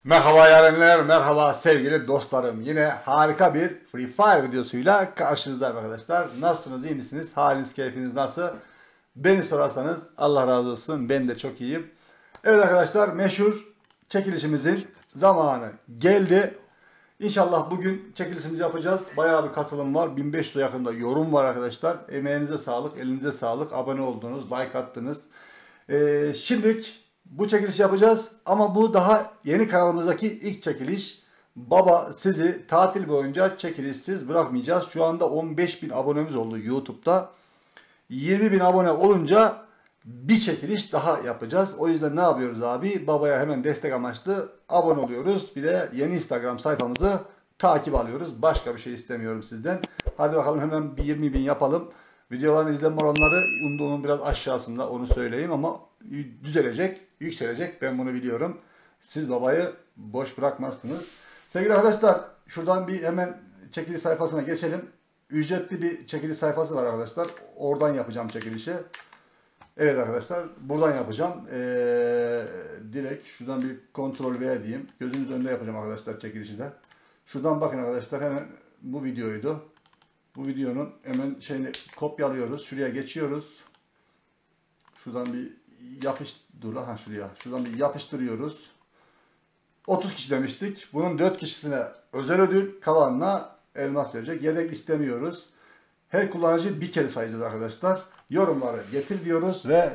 Merhaba yarenler, merhaba sevgili dostlarım. Yine harika bir Free Fire videosuyla karşınızdayım arkadaşlar. Nasılsınız, iyi misiniz? Haliniz, keyfiniz nasıl? Beni sorarsanız Allah razı olsun, ben de çok iyiyim. Evet arkadaşlar, meşhur çekilişimizin zamanı geldi. İnşallah bugün çekilişimizi yapacağız. Bayağı bir katılım var. 1500'e yakında yorum var arkadaşlar. Emeğinize sağlık, elinize sağlık. Abone oldunuz, like attınız. Şimdilik bu çekilişi yapacağız ama bu daha yeni kanalımızdaki ilk çekiliş. Baba sizi tatil boyunca çekilişsiz bırakmayacağız. Şu anda 15.000 abonemiz oldu YouTube'da. 20.000 abone olunca bir çekiliş daha yapacağız. O yüzden ne yapıyoruz abi? Babaya hemen destek amaçlı abone oluyoruz. Bir de yeni Instagram sayfamızı takip alıyoruz. Başka bir şey istemiyorum sizden. Hadi bakalım hemen bir 20.000 yapalım. Videoların izlenme oranları onun biraz aşağısında, onu söyleyeyim, ama düzelecek, yükselecek, ben bunu biliyorum. Siz babayı boş bırakmazsınız. Sevgili arkadaşlar, şuradan bir hemen çekiliş sayfasına geçelim. Ücretli bir çekiliş sayfası var arkadaşlar. Oradan yapacağım çekilişi. Evet arkadaşlar, buradan yapacağım. Direkt şuradan bir kontrol V diyeyim. Gözünüz önünde yapacağım arkadaşlar çekilişi de. Şuradan bakın arkadaşlar, hemen bu videoydu. Bu videonun hemen şeyini kopyalıyoruz. Şuraya geçiyoruz. Şuradan bir şuradan bir yapıştırıyoruz. 30 kişi demiştik. Bunun 4 kişisine özel ödül, kalanına elmas verecek. Yedek istemiyoruz. Her kullanıcı bir kere sayacağız arkadaşlar. Yorumları getir diyoruz ve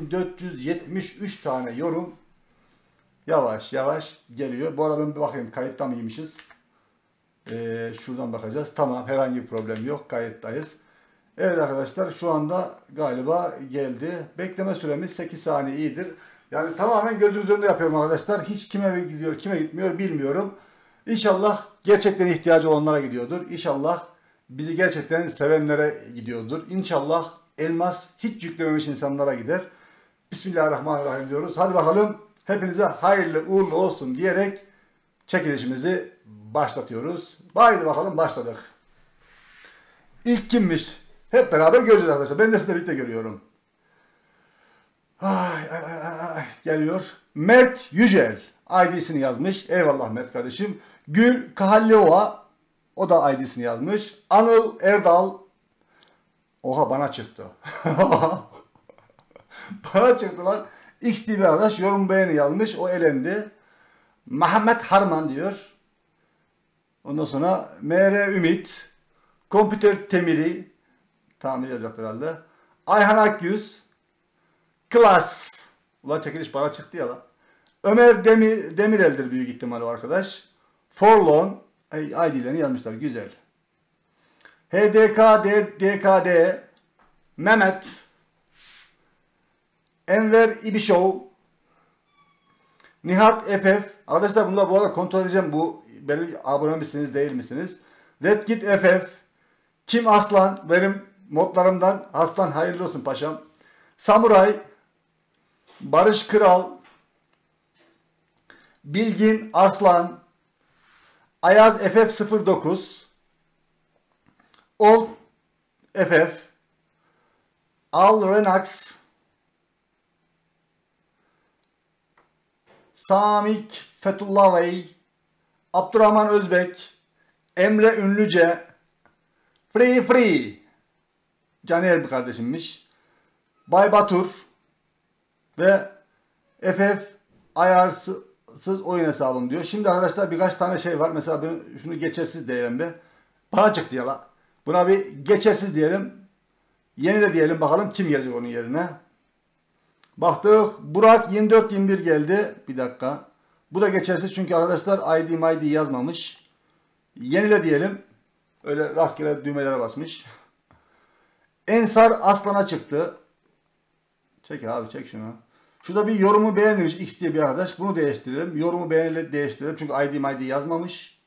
1473 tane yorum yavaş yavaş geliyor. Bu arada ben bir bakayım, kayıtta mıymışız? Şuradan bakacağız. Tamam, herhangi bir problem yok. Kayıttayız. Evet arkadaşlar, şu anda galiba geldi. Bekleme süremiz 8 saniye iyidir. Yani tamamen gözünüz önünde yapıyorum arkadaşlar. Hiç kime gidiyor, kime gitmiyor bilmiyorum. İnşallah gerçekten ihtiyacı olanlara gidiyordur. İnşallah bizi gerçekten sevenlere gidiyordur. İnşallah elmas hiç yüklememiş insanlara gider. Bismillahirrahmanirrahim diyoruz. Hadi bakalım, hepinize hayırlı uğurlu olsun diyerek çekilişimizi başlatıyoruz. Haydi bakalım, başladık. İlk kimmiş? Hep beraber göreceğiz arkadaşlar. Ben de sizle birlikte görüyorum. Geliyor. Mert Yücel. ID'sini yazmış. Eyvallah Mert kardeşim. Gül Kahallova. O da ID'sini yazmış. Anıl Erdal. Oha, bana çıktı. Bana çıktılar. XTV arkadaş yorum beğeni yazmış. O elendi. Mehmet Harman diyor. Ondan sonra MR Ümit. Kompüter Temiri. Tahmin yazacak herhalde. Ayhan Akyüz. Klas. Ulan çekiliş bana çıktı ya lan. Ömer Demirel'dir büyük ihtimalle o arkadaş. Forlon. ID'lerini yazmışlar. Güzel. HDKD. Mehmet. Enver İbişov. Nihat FF. Arkadaşlar bunlar bu arada kontrol edeceğim. Bu benim abone misiniz değil misiniz? Redkit FF. Kim Aslan. Benim modlarımdan. Aslan hayırlı olsun paşam. Samuray. Barış Kral. Bilgin Arslan. Ayaz FF09. Old FF. Al Renax. Samik Fethullah Bey. Abdurrahman Özbek. Emre Ünlüce. Free. Caner bir kardeşimmiş. Bay Batur. Ve FF ayarsız oyun hesabım diyor. Şimdi arkadaşlar birkaç tane şey var. Mesela ben şunu geçersiz diyelim bir. Bana çıktı ya la. Buna bir geçersiz diyelim. Yeni de diyelim, bakalım kim gelecek onun yerine. Baktık. Burak 24-21 geldi. Bir dakika. Bu da geçersiz çünkü arkadaşlar ID yazmamış. Yenile diyelim. Öyle rastgele düğmelere basmış. Ensar Aslan'a çıktı. Çek abi, çek şunu. Şurada bir yorumu beğenmiş X diye bir arkadaş. Bunu değiştirelim. Yorumu beğeniyle değiştirelim. Çünkü ID yazmamış.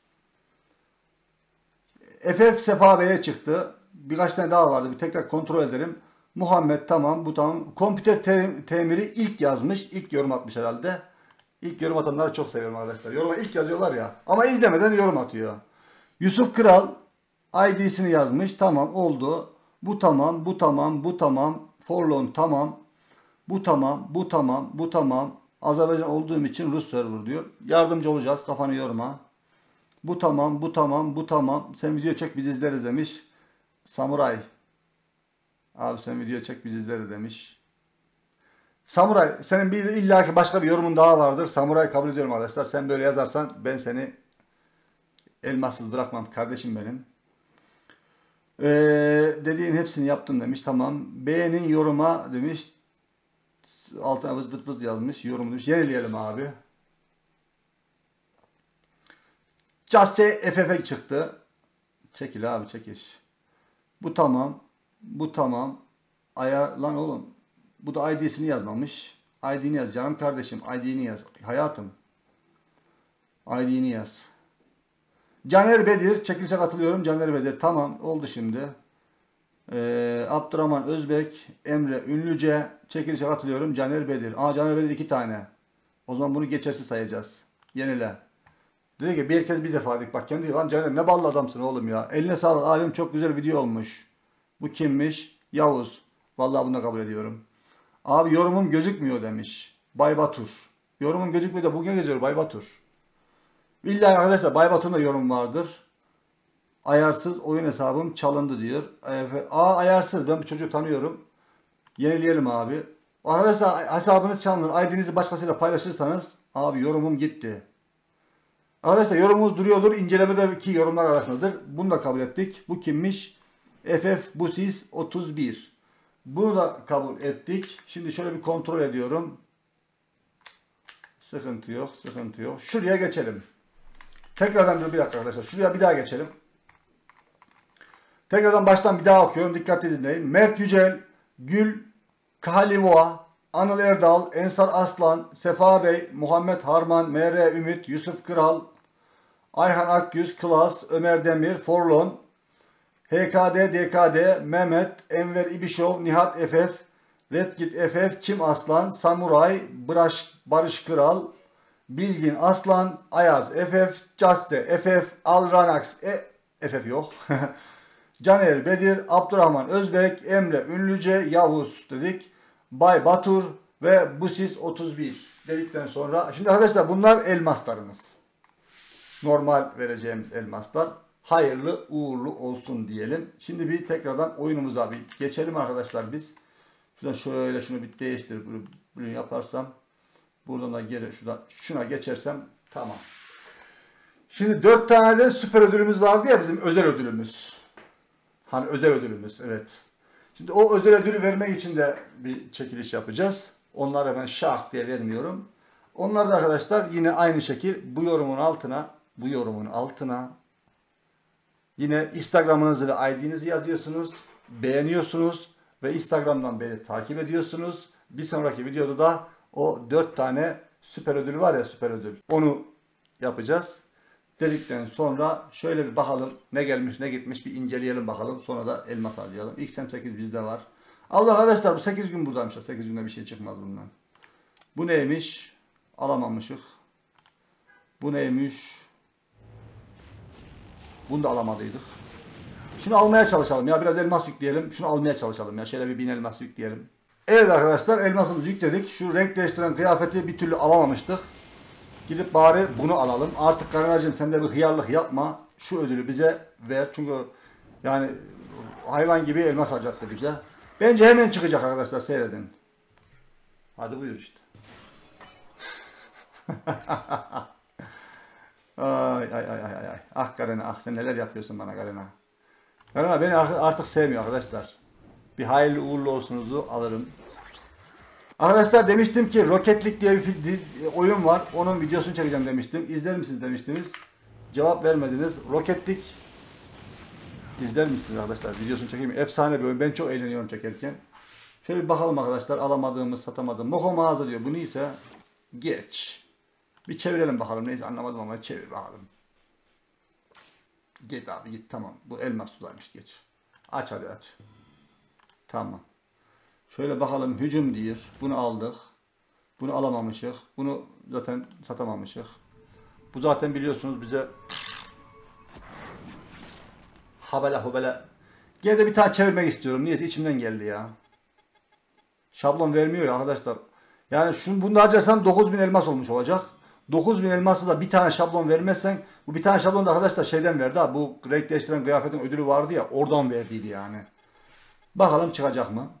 FF Sefa Bey'e çıktı. Birkaç tane daha vardı. Bir tekrar kontrol edelim. Muhammed tamam, bu tamam. Kompüter Temiri ilk yazmış. İlk yorum atmış herhalde. İlk yorum atanları çok seviyorum arkadaşlar. Yoruma ilk yazıyorlar ya. Ama izlemeden yorum atıyor. Yusuf Kral ID'sini yazmış. Tamam, oldu. Bu tamam. Forlon tamam. Bu tamam. Azerbaycan olduğum için Rus server diyor. Yardımcı olacağız. Kafanı yorma. Bu tamam, bu tamam, bu tamam. Sen video çek biz izleriz demiş. Samuray. Abi sen video çek biz izleriz demiş. Samuray senin bir illaki başka bir yorumun daha vardır. Samuray kabul ediyorum arkadaşlar. Sen böyle yazarsan ben seni elmassız bırakmam kardeşim benim. Dediğin hepsini yaptım demiş. Tamam. Beğenin yoruma demiş. Altına vız vız vız yazmış. Yorum demiş. Yenileyelim abi. Casse FF çıktı. Çekil abi çekiş. Bu tamam. Bu tamam. Lan oğlum. Bu da ID'sini yazmamış. ID'ni yaz canım kardeşim. ID'ni yaz. Hayatım. ID'ni yaz. Caner Bedir. Çekilişe katılıyorum. Caner Bedir. Tamam. Oldu şimdi. Abdurrahman Özbek. Emre Ünlüce. Çekilişe katılıyorum. Caner Bedir. Caner Bedir 2 tane. O zaman bunu geçersiz sayacağız. Yenile. Dedi ki bir kez bir defa dedik. Bak kendi lan Caner ne ballı adamsın oğlum ya. Eline sağlık abim çok güzel video olmuş. Bu kimmiş? Yavuz. Vallahi bunu da kabul ediyorum. Abi yorumum gözükmüyor demiş. Bay Batur. Yorumun gözükmüyor da bugün geziyor Bay Batur. Billahi arkadaşlar Bay Batur'un da yorum vardır. Ayarsız oyun hesabım çalındı diyor. Ayarsız ben bu çocuğu tanıyorum. Yenileyelim abi. Arkadaşlar hesabınız çalınır. ID'nizi başkasıyla paylaşırsanız abi yorumum gitti. Arkadaşlar yorumunuz duruyordur. İncelemedeki yorumlar arasındadır. Bunu da kabul ettik. Bu kimmiş? FF Busis 31. Bunu da kabul ettik. Şimdi şöyle bir kontrol ediyorum. Sıkıntı yok. Sıkıntı yok. Şuraya geçelim. Tekrardan bir dakika arkadaşlar. Şuraya bir daha geçelim. Tekrardan baştan bir daha okuyorum. Dikkatli dinleyin. Mert Yücel, Gül Kahalivoa, Anıl Erdal, Ensar Aslan, Sefa Bey, Muhammed Harman, MR Ümit, Yusuf Kral, Ayhan Akgüz, Klas, Ömer Demir, Forlon, HKD, DKD, Mehmet, Enver İbişov, Nihat FF, Redgit FF, Kim Aslan, Samuray, Barış Kral, Bilgin Aslan, Ayaz FF, Casse FF, Alranax FF yok. Caner Bedir, Abdurrahman Özbek, Emre Ünlüce, Yavuz dedik. Bay Batur ve Busis 31 dedikten sonra. Şimdi arkadaşlar bunlar elmaslarımız. Normal vereceğimiz elmaslar. Hayırlı uğurlu olsun diyelim. Şimdi bir tekrardan oyunumuza bir geçelim arkadaşlar biz. Şuradan şöyle şunu bir değiştirip bunu yaparsam. Buradan da geri şuna geçersem tamam. Şimdi 4 tane de süper ödülümüz vardı ya bizim özel ödülümüz. Hani özel ödülümüz evet. Şimdi o özel ödülü vermek için de bir çekiliş yapacağız. Onları ben şak diye vermiyorum. Onlar da arkadaşlar yine aynı şekil bu yorumun altına yine Instagram'ınızı ve ID'nizi yazıyorsunuz. Beğeniyorsunuz ve Instagram'dan beni takip ediyorsunuz. Bir sonraki videoda da o 4 tane süper ödül var ya süper ödül. Onu yapacağız. Dedikten sonra şöyle bir bakalım ne gelmiş ne gitmiş bir inceleyelim bakalım. Sonra da elmas harcayalım. XM8 bizde var. Allah arkadaşlar bu 8 gün buradaymış. 8 günde bir şey çıkmaz bundan. Bu neymiş? Alamamışık. Bu neymiş? Bunu da alamadıydık. Şunu almaya çalışalım ya. Biraz elmas yükleyelim. Şunu almaya çalışalım ya. Şöyle bir 1000 elmas yükleyelim. Evet arkadaşlar elmasımızı yükledik. Şu renk değiştiren kıyafeti bir türlü alamamıştık. Gidip bari bunu alalım. Artık Karinacığım sen de bir hıyarlık yapma. Şu ödülü bize ver. Çünkü yani hayvan gibi elmas harcattı bize. Bence hemen çıkacak arkadaşlar seyredin. Hadi buyur işte. Ay. Ah Karina ah sen neler yapıyorsun bana Karina. Karina beni artık sevmiyor arkadaşlar. Bir hayırlı uğurlu olsunuzu alırım. Arkadaşlar demiştim ki Roketlik diye bir oyun var. Onun videosunu çekeceğim demiştim. İzler misiniz demiştiniz. Cevap vermediniz. Roketlik izler misiniz arkadaşlar? Videosunu çekeyim. Efsane bir oyun. Ben çok eğleniyorum çekerken. Şöyle bir bakalım arkadaşlar. Alamadığımız, satamadığımız. Moko mağaza diyor. Bu neyse geç. Bir çevirelim bakalım. Neyse anlamadım ama çevir bakalım. Git abi git tamam. Bu elmas sudaymış geç. Aç hadi aç. Tamam. Şöyle bakalım hücum diyor. Bunu aldık. Bunu alamamışık. Bunu zaten satamamışık. Bu zaten biliyorsunuz bize habele hubele. Gene de bir tane çevirmek istiyorum. Niyeyse içimden geldi ya. Şablon vermiyor ya arkadaşlar. Yani bunu da harcarsan 9000 elmas olmuş olacak. 9000 elması da bir tane şablon vermezsen, bu bir tane şablon da arkadaşlar şeyden verdi ha, bu renk değiştiren kıyafetin ödülü vardı ya, oradan verdiydi yani. Bakalım çıkacak mı?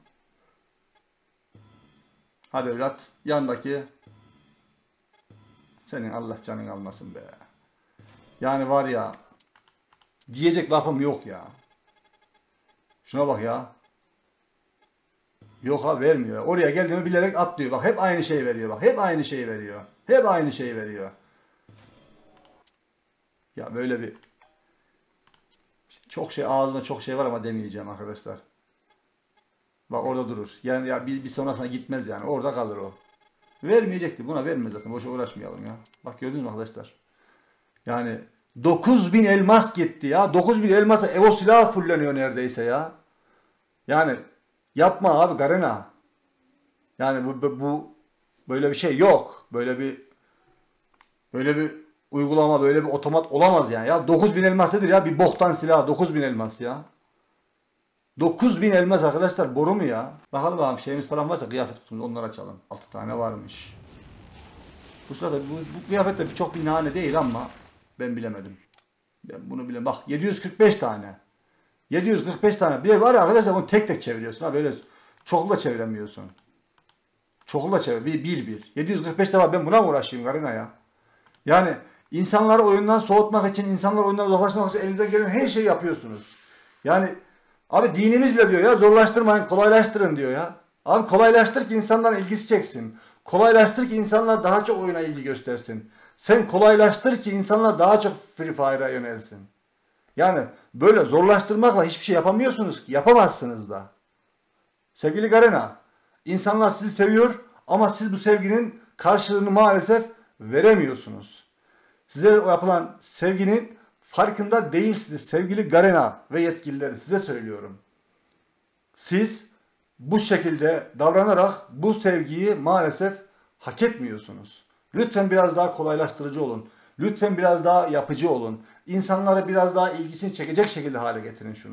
Hadi evlat, yandaki senin Allah canın almasın be. Yani var ya, diyecek lafım yok ya. Şuna bak ya. Yok ha, vermiyor. Oraya geldiğimi bilerek atlıyor. Bak hep aynı şeyi veriyor. Bak hep aynı şeyi veriyor. Hep aynı şeyi veriyor. Ya böyle bir çok şey, ağzımda çok şey var ama demeyeceğim arkadaşlar. Bak orada durur. Yani ya bir sonrasına gitmez yani. Orada kalır o. Vermeyecekti. Buna vermez zaten. Boşa uğraşmayalım ya. Bak gördünüz mü arkadaşlar? Yani 9000 elmas gitti ya. 9000 elmasa Evo silahı fulleniyor neredeyse ya. Yani yapma abi Garena. Yani bu böyle bir şey yok. Böyle bir uygulama, böyle bir otomat olamaz yani. Ya 9000 elmas nedir ya? Bir boktan silah 9000 elmas ya. 9000 elmas arkadaşlar, boru mu ya? Bakalım şeyimiz falan varsa kıyafet kutumunda onları açalım. 6 tane varmış. Bu sırada bu kıyafet de çok bir nane değil ama ben bilemedim. Ben bunu bilemem. Bak 745 tane. 745 tane. Bir de var ya arkadaşlar, bunu tek tek çeviriyorsun ha, böyle çoklu da çeviremiyorsun. Çoklu da çevir. Bir. 745 de var. Ben buna mı uğraşayım Garena ya? Yani insanları oyundan soğutmak için, insanlar oyundan uzaklaşmak için elinize gelen her şeyi yapıyorsunuz. Yani abi dinimiz bile diyor ya, zorlaştırmayın, kolaylaştırın diyor ya. Abi kolaylaştır ki insanların ilgisi çeksin. Kolaylaştır ki insanlar daha çok oyuna ilgi göstersin. Sen kolaylaştır ki insanlar daha çok Free Fire'a yönelsin. Yani böyle zorlaştırmakla hiçbir şey yapamıyorsunuz ki. Yapamazsınız da. Sevgili Garena, insanlar sizi seviyor ama siz bu sevginin karşılığını maalesef veremiyorsunuz. Size yapılan sevginin farkında değilsiniz sevgili Garena ve yetkilileri, size söylüyorum. Siz bu şekilde davranarak bu sevgiyi maalesef hak etmiyorsunuz. Lütfen biraz daha kolaylaştırıcı olun. Lütfen biraz daha yapıcı olun. İnsanları biraz daha ilgisini çekecek şekilde hale getirin şunu.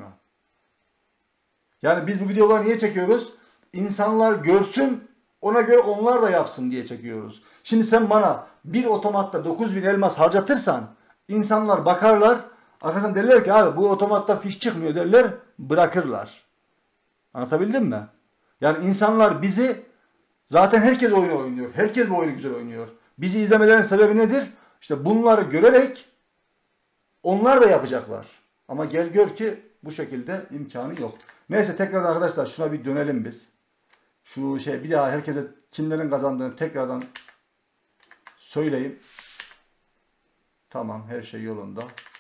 Yani biz bu videoları niye çekiyoruz? İnsanlar görsün, ona göre onlar da yapsın diye çekiyoruz. Şimdi sen bana bir otomatta 9000 elmas harcatırsan, insanlar bakarlar, arkasından derler ki abi bu otomatta fiş çıkmıyor derler, bırakırlar. Anlatabildim mi? Yani insanlar bizi, zaten herkes oyunu oynuyor. Herkes bu oyunu güzel oynuyor. Bizi izlemelerinin sebebi nedir? İşte bunları görerek onlar da yapacaklar. Ama gel gör ki bu şekilde imkanı yok. Neyse, tekrar arkadaşlar şuna bir dönelim biz. Şu şey, bir daha herkese kimlerin kazandığını tekrardan söyleyeyim. Tamam, her şey yolunda.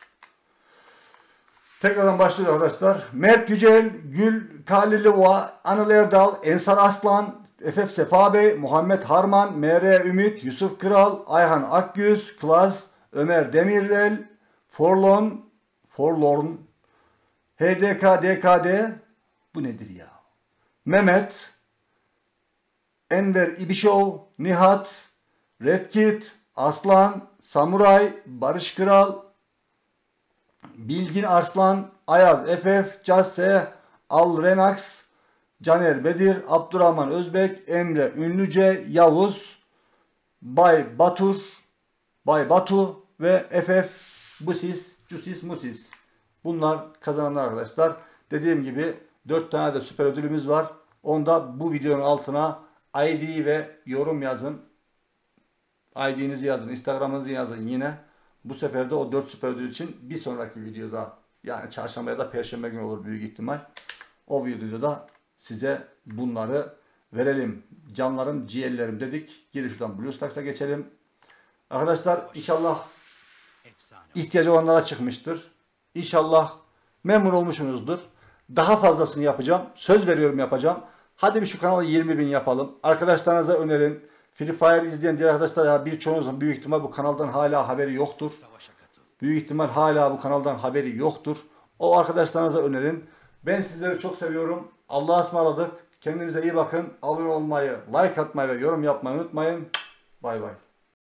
Tekrardan başlıyor arkadaşlar. Mert Yücel, Gül Kalilova, Anıl Erdal, Ensar Aslan, FF Sefa Bey, Muhammed Harman, MR Ümit, Yusuf Kral, Ayhan Akgüz, Klaz, Ömer Demirel, Forlorn, HDK DKD, bu nedir ya? Mehmet, Enver İbişov, Nihat, Redkit, Aslan, Samuray, Barış Kral, Bilgin Arslan, Ayaz FF, Casse, Al Renax, Caner Bedir, Abdurrahman Özbek, Emre Ünlüce, Yavuz, Bay Batu ve FF Busis, Cusis Musis. Bunlar kazananlar arkadaşlar. Dediğim gibi 4 tane de süper ödülümüz var. Onda bu videonun altına ID ve yorum yazın. ID'nizi yazın, Instagram'ınızı yazın yine. Bu sefer de o 4 süper ödül için bir sonraki videoda, yani çarşamba ya da perşembe günü olur büyük ihtimal. O videoda size bunları verelim. Canlarım, ciğerlerim dedik. Gelin şuradan BlueStacks'a geçelim. Arkadaşlar inşallah ihtiyacı olanlara çıkmıştır. İnşallah memnun olmuşsunuzdur. Daha fazlasını yapacağım. Söz veriyorum, yapacağım. Hadi bir şu kanalı 20.000 yapalım. Arkadaşlarınıza önerin. Free Fire izleyen diğer arkadaşlar, ya birçoğunuzun büyük ihtimal bu kanaldan hala haberi yoktur. Büyük ihtimal hala bu kanaldan haberi yoktur. O arkadaşlarınıza önerin. Ben sizleri çok seviyorum. Allah'a ısmarladık. Kendinize iyi bakın. Abone olmayı, like atmayı ve yorum yapmayı unutmayın. Bay bay.